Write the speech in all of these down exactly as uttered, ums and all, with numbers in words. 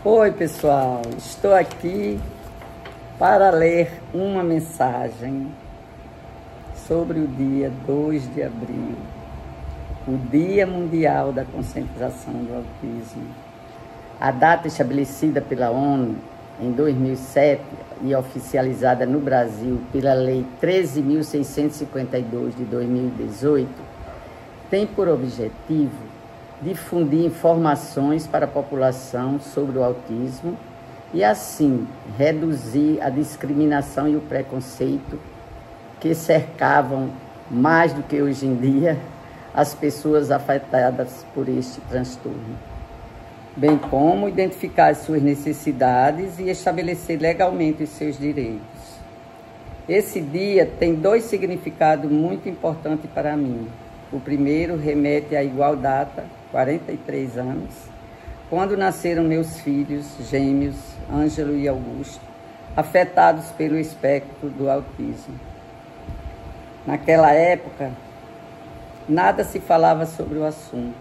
Oi, pessoal, estou aqui para ler uma mensagem sobre o dia dois de abril, o Dia Mundial da Conscientização do Autismo. A data estabelecida pela ONU em dois mil e sete e oficializada no Brasil pela Lei treze mil seiscentos e cinquenta e dois de dois mil e dezoito tem por objetivo difundir informações para a população sobre o autismo e, assim, reduzir a discriminação e o preconceito que cercavam, mais do que hoje em dia, as pessoas afetadas por este transtorno, bem como identificar as suas necessidades e estabelecer legalmente os seus direitos. Esse dia tem dois significados muito importantes para mim. O primeiro remete à igual data, quarenta e três anos, quando nasceram meus filhos gêmeos, Ângelo e Augusto, afetados pelo espectro do autismo. Naquela época, nada se falava sobre o assunto,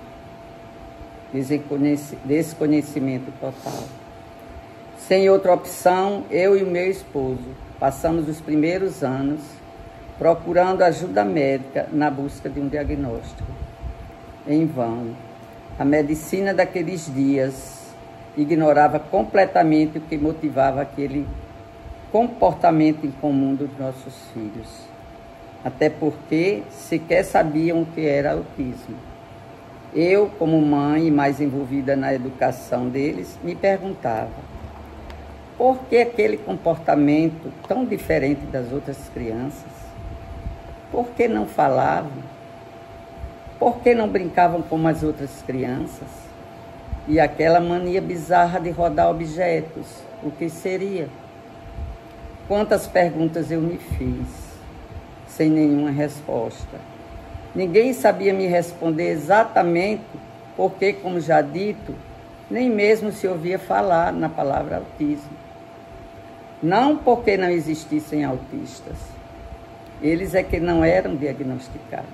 desconhecimento total. Sem outra opção, eu e o meu esposo passamos os primeiros anos procurando ajuda médica na busca de um diagnóstico. Em vão. A medicina daqueles dias ignorava completamente o que motivava aquele comportamento incomum dos nossos filhos. Até porque sequer sabiam o que era autismo. Eu, como mãe e mais envolvida na educação deles, me perguntava: por que aquele comportamento tão diferente das outras crianças? Por que não falavam? Por que não brincavam como as outras crianças? E aquela mania bizarra de rodar objetos, o que seria? Quantas perguntas eu me fiz, sem nenhuma resposta. Ninguém sabia me responder exatamente porque, como já dito, nem mesmo se ouvia falar na palavra autismo. Não porque não existissem autistas, eles é que não eram diagnosticados.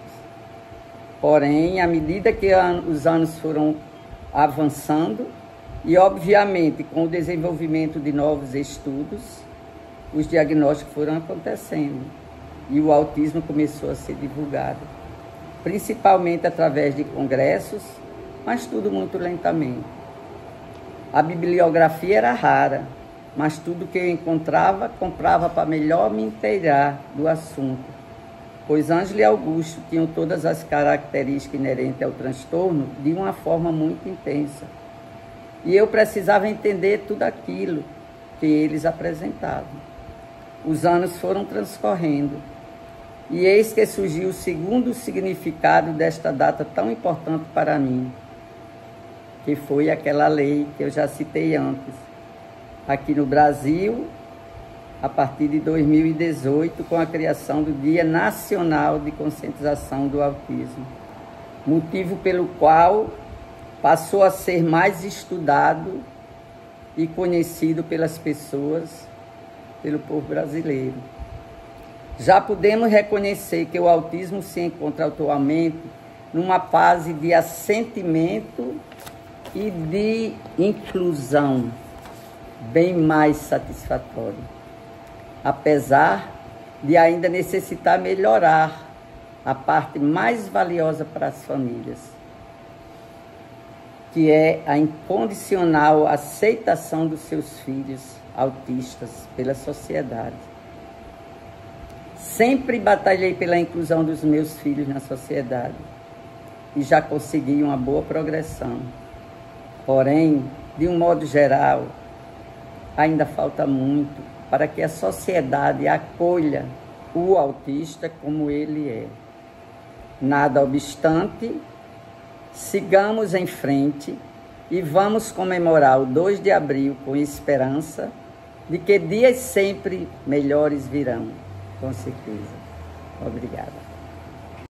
Porém, à medida que os anos foram avançando e, obviamente, com o desenvolvimento de novos estudos, os diagnósticos foram acontecendo e o autismo começou a ser divulgado, principalmente através de congressos, mas tudo muito lentamente. A bibliografia era rara, mas tudo que eu encontrava, comprava para melhor me inteirar do assunto, pois Ângelo e Augusto tinham todas as características inerentes ao transtorno de uma forma muito intensa. E eu precisava entender tudo aquilo que eles apresentavam. Os anos foram transcorrendo, e eis que surgiu o segundo significado desta data tão importante para mim, que foi aquela lei que eu já citei antes. Aqui no Brasil, a partir de dois mil e dezoito, com a criação do Dia Nacional de Conscientização do Autismo, motivo pelo qual passou a ser mais estudado e conhecido pelas pessoas, pelo povo brasileiro. Já podemos reconhecer que o autismo se encontra atualmente numa fase de assentimento e de inclusão bem mais satisfatória, apesar de ainda necessitar melhorar a parte mais valiosa para as famílias, que é a incondicional aceitação dos seus filhos autistas pela sociedade. Sempre batalhei pela inclusão dos meus filhos na sociedade e já consegui uma boa progressão. Porém, de um modo geral, ainda falta muito para que a sociedade acolha o autista como ele é. Nada obstante, sigamos em frente e vamos comemorar o dois de abril com esperança de que dias sempre melhores virão, com certeza. Obrigada.